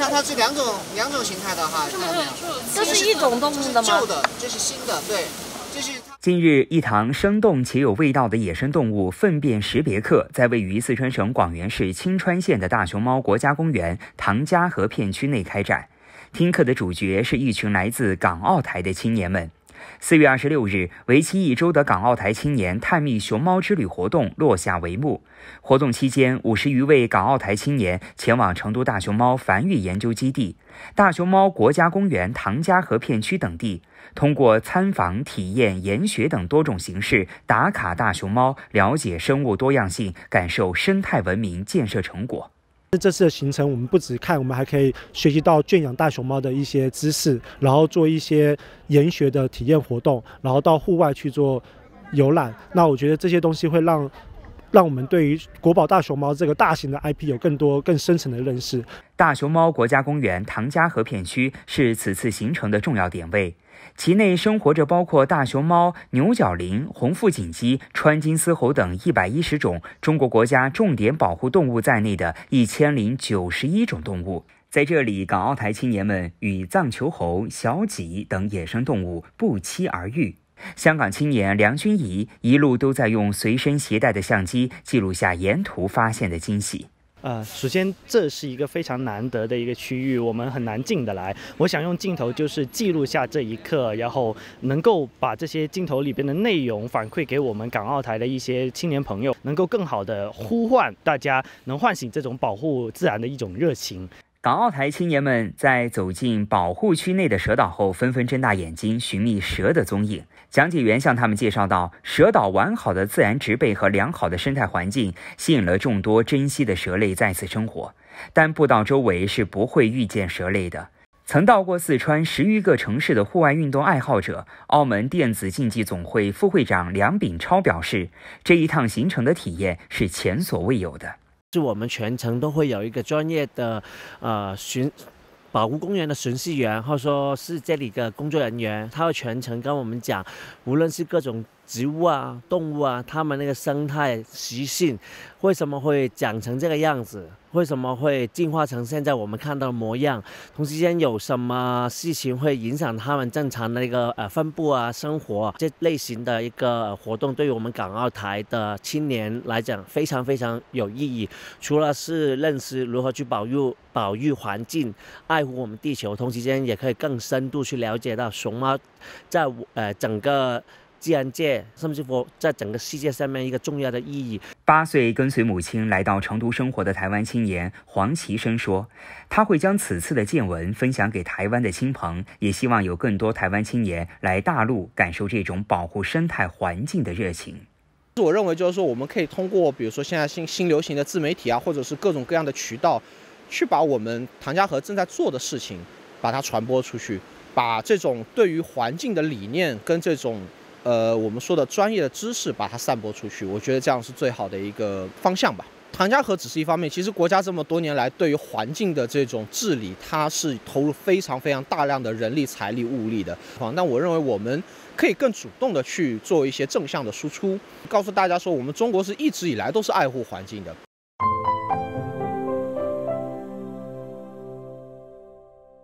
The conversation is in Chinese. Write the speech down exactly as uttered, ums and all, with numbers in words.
它它是两种两种形态的哈，看到没有？ 这是一种动物的吗？ 旧的，这是新的，对，这是。 近日，一堂生动且有味道的野生动物粪便识别课在位于四川省广元市清川县的大熊猫国家公园唐家河片区内开展。听课的主角是一群来自港澳台的青年们。四月二十六日，为期一周的港澳台青年探秘熊猫之旅活动落下帷幕。活动期间，五十余位港澳台青年前往成都大熊猫繁育研究基地、大熊猫国家公园唐家河片区等地，通过参访、体验、研学等多种形式打卡大熊猫，了解生物多样性，感受生态文明建设成果。 这次的行程，我们不只看，我们还可以学习到圈养大熊猫的一些知识，然后做一些研学的体验活动，然后到户外去做游览。那我觉得这些东西会让让我们对于国宝大熊猫这个大型的 I P 有更多更深层的认识。 大熊猫国家公园唐家河片区是此次行程的重要点位，其内生活着包括大熊猫、牛角羚、红腹锦鸡、川金丝猴等一百一十种中国国家重点保护动物在内的一千零九十一种动物。在这里，港澳台青年们与藏球猴、小麂等野生动物不期而遇。香港青年梁君怡一路都在用随身携带的相机记录下沿途发现的惊喜。 呃，首先这是一个非常难得的一个区域，我们很难进得来。我想用镜头就是记录下这一刻，然后能够把这些镜头里边的内容反馈给我们港澳台的一些青年朋友，能够更好的呼唤大家，能唤醒这种保护自然的一种热情。 港澳台青年们在走进保护区内的蛇岛后，纷纷睁大眼睛寻觅蛇的踪影。讲解员向他们介绍到，蛇岛完好的自然植被和良好的生态环境吸引了众多珍稀的蛇类在此生活，但步道周围是不会遇见蛇类的。曾到过四川十余个城市的户外运动爱好者、澳门电子竞技总会副会长梁炳超表示，这一趟行程的体验是前所未有的。 是我们全程都会有一个专业的呃巡保护公园的巡视员，或者说是这里的工作人员，他会全程跟我们讲，无论是各种植物啊、动物啊，它们那个生态习性为什么会长成这个样子，为什么会进化成现在我们看到的模样，同时间有什么事情会影响它们正常的一个呃分布啊、生活这类型的一个活动，对于我们港澳台的青年来讲非常非常有意义。除了是认识如何去保育保育环境、爱护我们地球，同时间也可以更深度去了解到熊猫在呃整个自然界，甚至乎在整个世界上面一个重要的意义。 八岁跟随母亲来到成都生活的台湾青年黄其生说，他会将此次的见闻分享给台湾的亲朋，也希望有更多台湾青年来大陆感受这种保护生态环境的热情。 我认为就是说，我们可以通过比如说现在新新流行的自媒体啊，或者是各种各样的渠道，去把我们唐家河正在做的事情把它传播出去，把这种对于环境的理念跟这种呃，我们说的专业的知识把它散播出去，我觉得这样是最好的一个方向吧。唐家河只是一方面，其实国家这么多年来对于环境的这种治理，它是投入非常非常大量的人力、财力、物力的。但我认为我们可以更主动的去做一些正向的输出，告诉大家说，我们中国是一直以来都是爱护环境的。